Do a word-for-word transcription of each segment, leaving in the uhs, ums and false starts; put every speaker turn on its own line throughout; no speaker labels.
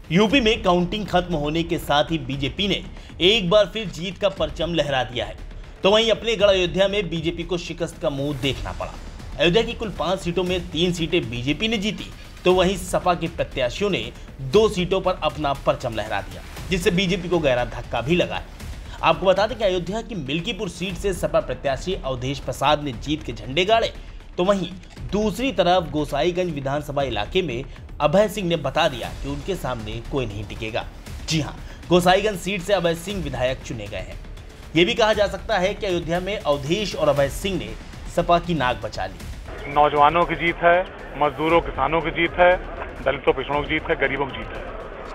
UP में counting खत्म होने के साथ ही बीजेपी ने एक बार फिर जीत का परचम लहरा दिया है। तो वहीं अपने गढ़ अयोध्या में बीजेपी को शिकस्त का मुंह देखना पड़ा। अयोध्या की कुल पांच सीटों में तीन सीटें बीजेपी ने जीती, तो वहीं सपा के प्रत्याशियों ने दो सीटों पर अपना परचम लहरा दिया, जिससे बीजेपी को गहरा धक्का भी लगा है। आपको बता दें कि अयोध्या की मिल्कीपुर सीट से सपा प्रत्याशी अवधेश प्रसाद ने जीत के झंडे गाड़े, तो वहीं दूसरी तरफ गोसाईगंज विधानसभा इलाके में अभय सिंह ने बता दिया कि उनके सामने कोई नहीं टिकेगा। जी हां, गोसाईगंज सीट से अभय सिंह विधायक चुने गए हैं। ये भी कहा जा सकता है कि अयोध्या में अवधेश और अभय सिंह ने सपा की नाक बचा ली।
नौजवानों की जीत है, मजदूरों किसानों की जीत है, दलितों पिछड़ों की जीत है, गरीबों की जीत है।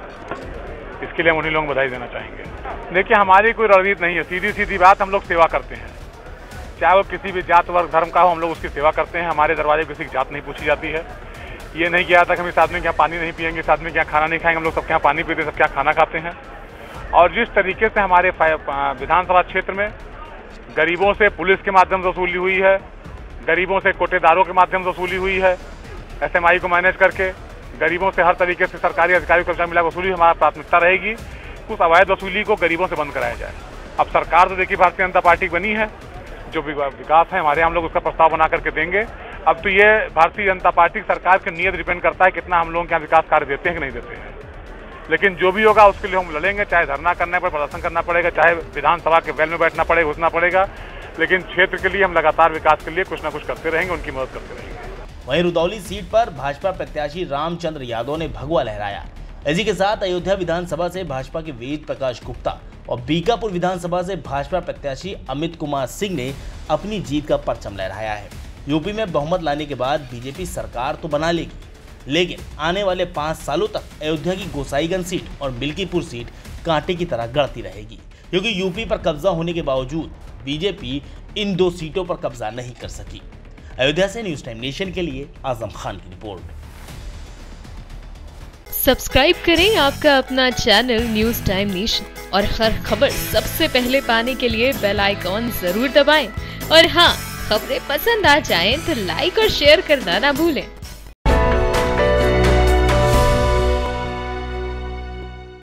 इसके लिए हम उन्हीं लोगों को बधाई देना चाहेंगे। देखिए, हमारी कोई रणनीति नहीं है, सीधी सीधी बात, हम लोग सेवा करते हैं। चाहे वो किसी भी जात वर्ग धर्म का हो, हम लोग उसकी सेवा करते हैं। हमारे दरवाजे किसी की जात नहीं पूछी जाती है। ये नहीं किया था कि हम इस आदमी के यहाँ पानी नहीं पियेंगे, इस आदमी के यहाँ खाना नहीं खाएंगे। हम लोग सबके यहाँ पानी पीते, सबके यहाँ खाना खाते हैं। और जिस तरीके से हमारे विधानसभा क्षेत्र में गरीबों से पुलिस के माध्यम से वसूली हुई है, गरीबों से कोटेदारों के माध्यम से वसूली हुई है, एस एम आई को मैनेज करके गरीबों से हर तरीके से सरकारी अधिकारी कर्मचारी मिला वसूली, हमारा प्राथमिकता रहेगी उस अवैध वसूली को गरीबों से बंद कराया जाए। अब सरकार तो देखिए भारतीय जनता पार्टी बनी है, जो विकास है हमारे हम लोग उसका प्रस्ताव बना करके देंगे। अब तो ये भारतीय जनता पार्टी सरकार की नीयत डिपेंड करता है कितना हम लोगों के यहाँ विकास कार्य देते हैं कि नहीं देते हैं। लेकिन जो भी होगा उसके लिए हम लड़ेंगे, चाहे धरना करना पड़े, प्रदर्शन करना पड़ेगा, चाहे विधानसभा के वेल में बैठना पड़ेगा, घुसना पड़ेगा, लेकिन क्षेत्र के लिए हम लगातार विकास के लिए कुछ ना कुछ करते रहेंगे, उनकी मदद करते रहेंगे।
वहीं रुदौली सीट पर भाजपा प्रत्याशी रामचंद्र यादव ने भगवा लहराया। इसी के साथ अयोध्या विधानसभा से भाजपा के वेद प्रकाश गुप्ता और बीकापुर विधानसभा से भाजपा प्रत्याशी अमित कुमार सिंह ने अपनी जीत का परचम लहराया है। यूपी में बहुमत लाने के बाद बीजेपी सरकार तो बना लेगी, लेकिन आने वाले पाँच सालों तक अयोध्या की गोसाईगंज सीट और मिल्कीपुर सीट कांटे की तरह गड़ती रहेगी, क्योंकि यूपी पर कब्जा होने के बावजूद बीजेपी इन दो सीटों पर कब्जा नहीं कर सकी। अयोध्या से न्यूज टाइम नेशन के लिए आजम खान की रिपोर्ट।
सब्सक्राइब करें आपका अपना चैनल न्यूज टाइम नेशन और हर खबर सबसे पहले पाने के लिए बेल आइकॉन जरूर दबाएं। और हाँ, खबरें पसंद आ जाएं तो लाइक और शेयर करना ना भूलें।